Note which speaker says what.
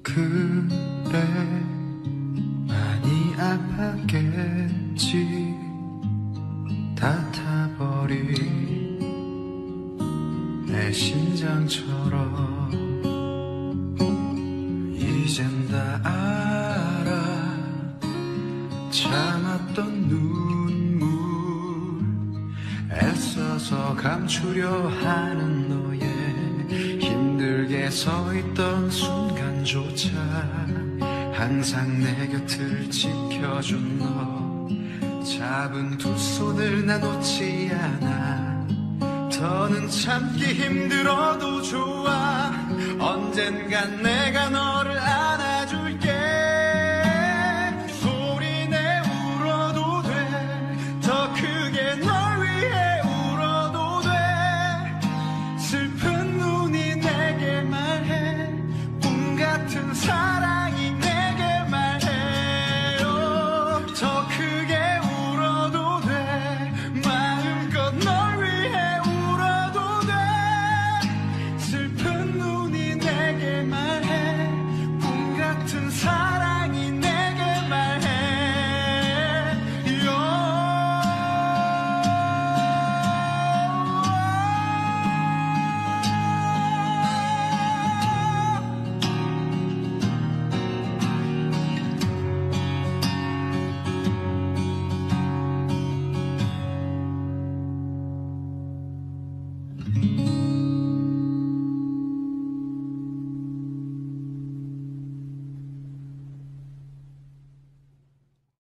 Speaker 1: 그래 많이 아팠겠지 다 타버린 내 심장처럼 이젠 다 알아 참았던 눈물 애써서 감추려 하는 너의 힘들게 서있던 순간조차 항상 내 곁을 지켜준 너 잡은 두 손을 나 놓지 않아 더는 참기 힘들어도 좋아 언젠간 내가 너를